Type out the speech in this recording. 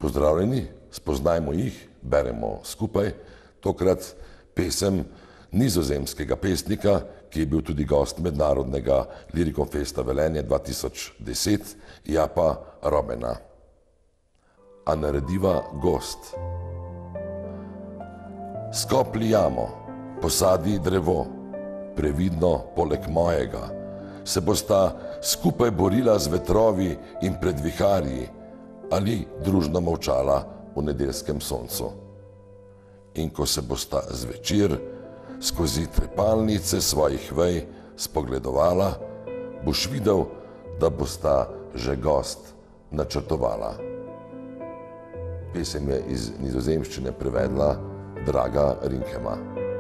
Pozdravljeni, spoznajmo jih, beremo skupaj, tokrat pesem nizozemskega pesnika, ki je bil tudi gost mednarodnega Lirikonfesta Velenje 2010, Japa Robena. A narediva gozd. Skoplji jamo, posadi drevo, previdno poleg mojega, se bosta skupaj borila z vetrovi in pred viharji ali družno molčala v nedeljskem soncu. In ko se bosta zvečer skozi trepalnice svojih vej spogledovala, boš videl, da bosta že gozd načrtovala. Pesem je iz nizozemščine prevedla Draga Rinkema.